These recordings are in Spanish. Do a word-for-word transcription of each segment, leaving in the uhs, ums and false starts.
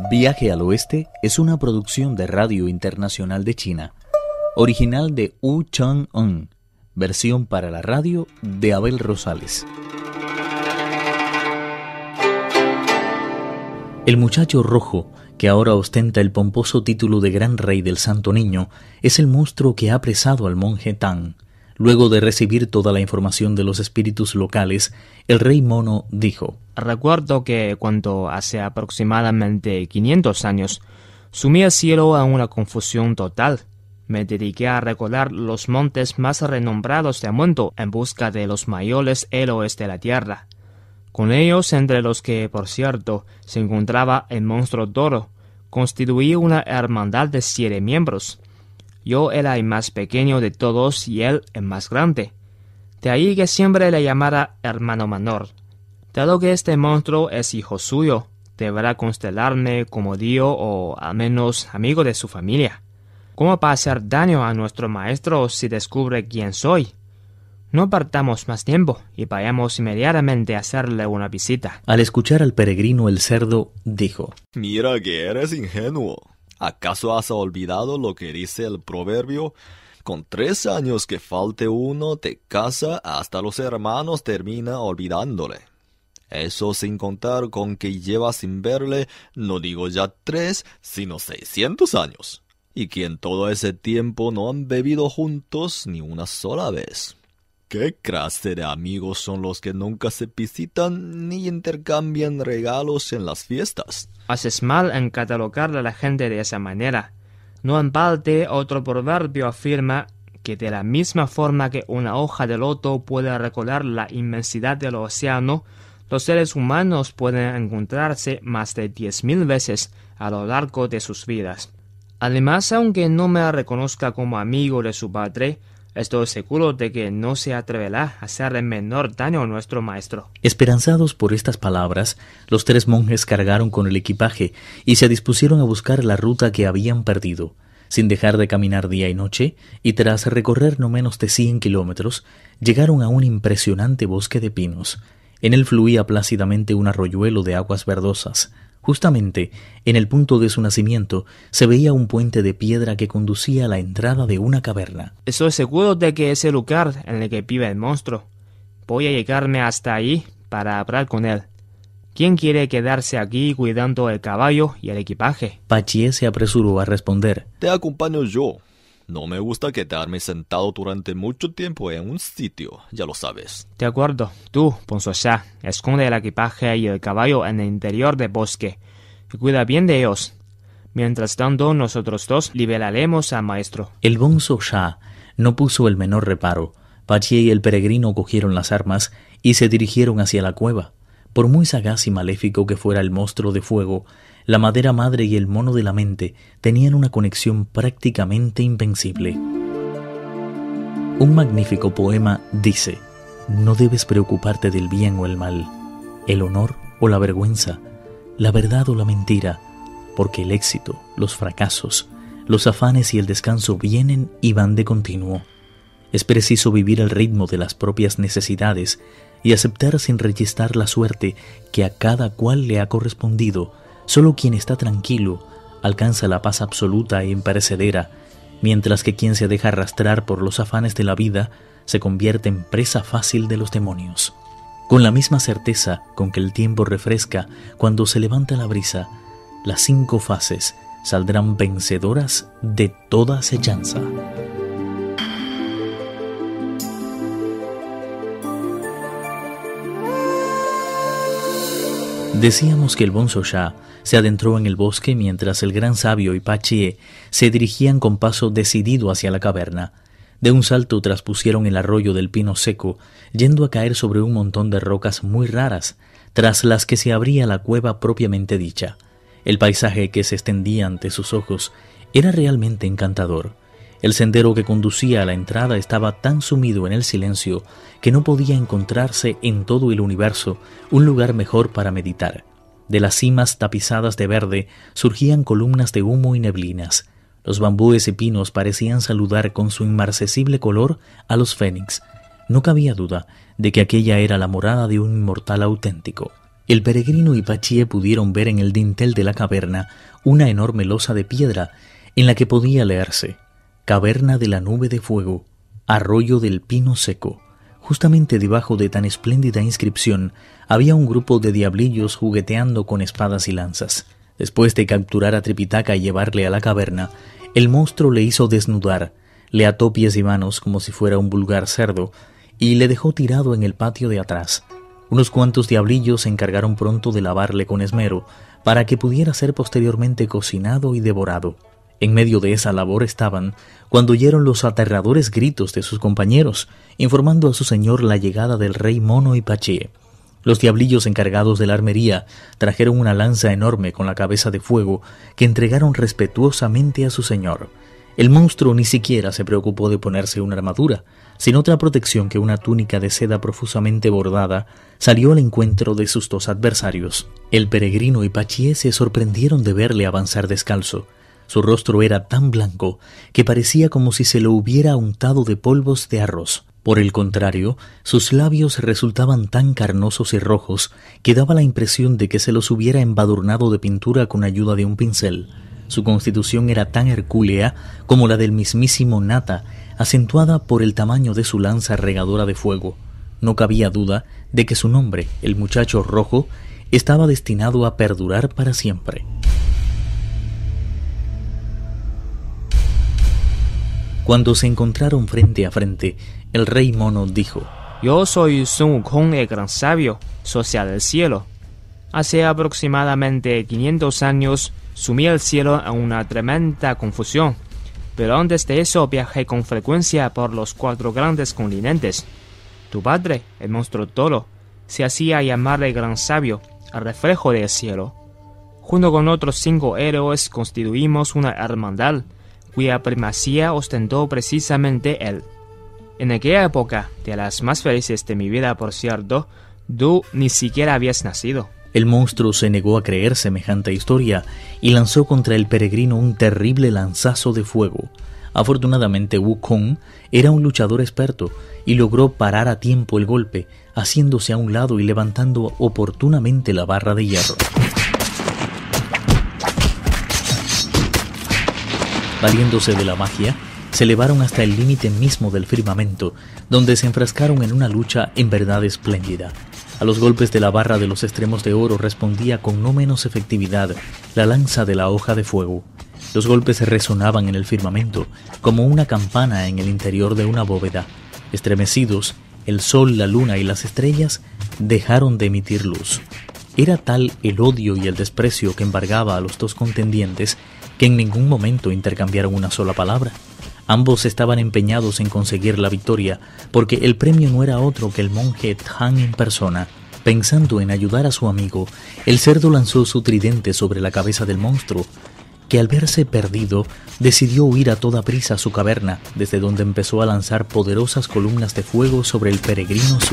Viaje al Oeste es una producción de Radio Internacional de China, original de Wu Chang-un, versión para la radio de Abel Rosales. El muchacho rojo, que ahora ostenta el pomposo título de Gran Rey del Santo Niño, es el monstruo que ha apresado al monje Tang. Luego de recibir toda la información de los espíritus locales, el rey mono dijo: Recuerdo que cuando hace aproximadamente quinientos años sumí el cielo en una confusión total. Me dediqué a recorrer los montes más renombrados del mundo en busca de los mayores héroes de la tierra. Con ellos, entre los que, por cierto, se encontraba el monstruo Toro, constituí una hermandad de siete miembros. Yo era el más pequeño de todos y él el más grande. De ahí que siempre le llamara hermano menor. Dado que este monstruo es hijo suyo, deberá constelarme como Dios o al menos amigo de su familia. ¿Cómo va a hacer daño a nuestro maestro si descubre quién soy? No partamos más tiempo y vayamos inmediatamente a hacerle una visita. Al escuchar al peregrino, el cerdo dijo: Mira que eres ingenuo. ¿Acaso has olvidado lo que dice el proverbio? Con tres años que falte uno te casa, hasta los hermanos termina olvidándole. Eso sin contar con que lleva sin verle, no digo ya tres, sino seiscientos años. Y que en todo ese tiempo no han bebido juntos ni una sola vez. ¿Qué clase de amigos son los que nunca se visitan ni intercambian regalos en las fiestas? Haces mal en catalogar a la gente de esa manera. No en balde otro proverbio afirma que de la misma forma que una hoja de loto puede recorrer la inmensidad del océano, los seres humanos pueden encontrarse más de diez mil veces a lo largo de sus vidas. Además, aunque no me reconozca como amigo de su padre, estoy seguro de que no se atreverá a hacer el menor daño a nuestro maestro. Esperanzados por estas palabras, los tres monjes cargaron con el equipaje y se dispusieron a buscar la ruta que habían perdido. Sin dejar de caminar día y noche, y tras recorrer no menos de cien kilómetros, llegaron a un impresionante bosque de pinos. En él fluía plácidamente un arroyuelo de aguas verdosas. Justamente en el punto de su nacimiento se veía un puente de piedra que conducía a la entrada de una caverna. Estoy seguro de que es el lugar en el que vive el monstruo. Voy a llegarme hasta ahí para hablar con él. ¿Quién quiere quedarse aquí cuidando el caballo y el equipaje? Pachie se apresuró a responder: Te acompaño yo. No me gusta quedarme sentado durante mucho tiempo en un sitio, ya lo sabes. De acuerdo. Tú, Bonzo Sha, esconde el equipaje y el caballo en el interior del bosque y cuida bien de ellos. Mientras tanto, nosotros dos liberaremos al maestro. El Bonzo Sha no puso el menor reparo. Pachie y el peregrino cogieron las armas y se dirigieron hacia la cueva. Por muy sagaz y maléfico que fuera el monstruo de fuego, la madera madre y el mono de la mente tenían una conexión prácticamente invencible. Un magnífico poema dice: no debes preocuparte del bien o el mal, el honor o la vergüenza, la verdad o la mentira, porque el éxito, los fracasos, los afanes y el descanso vienen y van de continuo. Es preciso vivir al ritmo de las propias necesidades y aceptar sin rechistar la suerte que a cada cual le ha correspondido. Solo quien está tranquilo alcanza la paz absoluta e imperecedera, mientras que quien se deja arrastrar por los afanes de la vida se convierte en presa fácil de los demonios. Con la misma certeza con que el tiempo refresca cuando se levanta la brisa, las cinco fases saldrán vencedoras de toda acechanza. Decíamos que el Bonzo Sha se adentró en el bosque mientras el gran sabio y Pachie se dirigían con paso decidido hacia la caverna. De un salto traspusieron el arroyo del pino seco, yendo a caer sobre un montón de rocas muy raras, tras las que se abría la cueva propiamente dicha. El paisaje que se extendía ante sus ojos era realmente encantador. El sendero que conducía a la entrada estaba tan sumido en el silencio que no podía encontrarse en todo el universo un lugar mejor para meditar. De las cimas tapizadas de verde surgían columnas de humo y neblinas. Los bambúes y pinos parecían saludar con su inmarcesible color a los fénix. No cabía duda de que aquella era la morada de un inmortal auténtico. El peregrino y Pachie pudieron ver en el dintel de la caverna una enorme losa de piedra en la que podía leerse: Caverna de la nube de fuego, arroyo del pino seco. Justamente debajo de tan espléndida inscripción había un grupo de diablillos jugueteando con espadas y lanzas. Después de capturar a Tripitaka y llevarle a la caverna, el monstruo le hizo desnudar, le ató pies y manos como si fuera un vulgar cerdo y le dejó tirado en el patio de atrás. Unos cuantos diablillos se encargaron pronto de lavarle con esmero para que pudiera ser posteriormente cocinado y devorado. En medio de esa labor estaban cuando oyeron los aterradores gritos de sus compañeros, informando a su señor la llegada del rey Mono y Pachie. Los diablillos encargados de la armería trajeron una lanza enorme con la cabeza de fuego que entregaron respetuosamente a su señor. El monstruo ni siquiera se preocupó de ponerse una armadura, sin otra protección que una túnica de seda profusamente bordada. Salió al encuentro de sus dos adversarios. El peregrino y Pachie se sorprendieron de verle avanzar descalzo. Su rostro era tan blanco que parecía como si se lo hubiera untado de polvos de arroz. Por el contrario, sus labios resultaban tan carnosos y rojos que daba la impresión de que se los hubiera embadurnado de pintura con ayuda de un pincel. Su constitución era tan hercúlea como la del mismísimo Nata, acentuada por el tamaño de su lanza regadora de fuego. No cabía duda de que su nombre, el muchacho rojo, estaba destinado a perdurar para siempre. Cuando se encontraron frente a frente, el rey Mono dijo: Yo soy Sun Wukong, el gran sabio, social del cielo. Hace aproximadamente quinientos años sumí el cielo en una tremenda confusión, pero antes de eso viajé con frecuencia por los cuatro grandes continentes. Tu padre, el monstruo toro, se hacía llamar el gran sabio, el reflejo del cielo. Junto con otros cinco héroes constituimos una hermandad, cuya primacía ostentó precisamente él. En aquella época, de las más felices de mi vida, por cierto, tú ni siquiera habías nacido. El monstruo se negó a creer semejante historia y lanzó contra el peregrino un terrible lanzazo de fuego. Afortunadamente, Wukong era un luchador experto y logró parar a tiempo el golpe, haciéndose a un lado y levantando oportunamente la barra de hierro. Valiéndose de la magia, se elevaron hasta el límite mismo del firmamento, donde se enfrascaron en una lucha en verdad espléndida. A los golpes de la barra de los extremos de oro respondía con no menos efectividad la lanza de la hoja de fuego. Los golpes resonaban en el firmamento como una campana en el interior de una bóveda. Estremecidos, el sol, la luna y las estrellas dejaron de emitir luz. Era tal el odio y el desprecio que embargaba a los dos contendientes que en ningún momento intercambiaron una sola palabra. Ambos estaban empeñados en conseguir la victoria, porque el premio no era otro que el monje Tang en persona. Pensando en ayudar a su amigo, el cerdo lanzó su tridente sobre la cabeza del monstruo, que al verse perdido, decidió huir a toda prisa a su caverna, desde donde empezó a lanzar poderosas columnas de fuego sobre el peregrino Sun.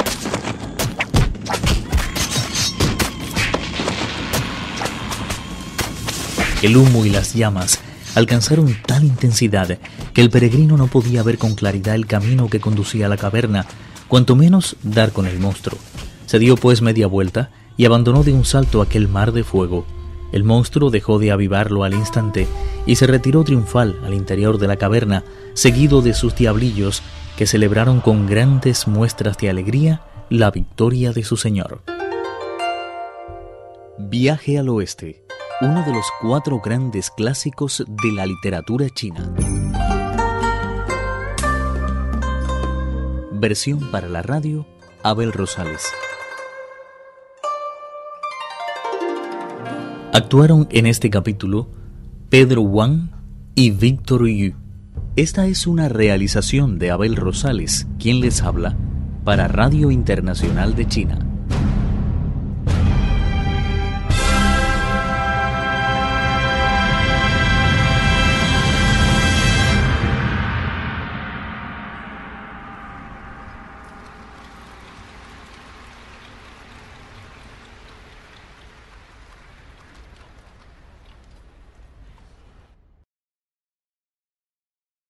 El humo y las llamas alcanzaron tal intensidad que el peregrino no podía ver con claridad el camino que conducía a la caverna, cuanto menos dar con el monstruo. Se dio pues media vuelta y abandonó de un salto aquel mar de fuego. El monstruo dejó de avivarlo al instante y se retiró triunfal al interior de la caverna, seguido de sus diablillos, que celebraron con grandes muestras de alegría la victoria de su señor. Viaje al oeste, uno de los cuatro grandes clásicos de la literatura china. Versión para la radio, Abel Rosales. Actuaron en este capítulo Pedro Wang y Víctor Yu. Esta es una realización de Abel Rosales, quien les habla, para Radio Internacional de China.